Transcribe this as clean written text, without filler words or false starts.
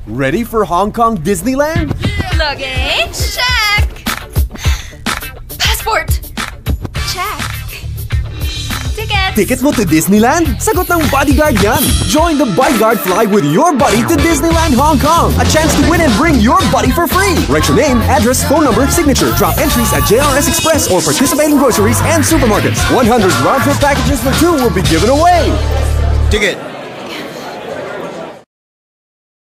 Ready for Hong Kong Disneyland? Luggage? Check! Passport? Check. Tickets? Ticket mo to Disneyland? Sagot ng BuddyGuard yan! Join the BuddyGuard fly with your buddy to Disneyland Hong Kong! A chance to win and bring your buddy for free! Write your name, address, phone number, signature, drop entries at JRS Express or participating groceries and supermarkets. 100 round-trip packages for 2 will be given away! Ticket!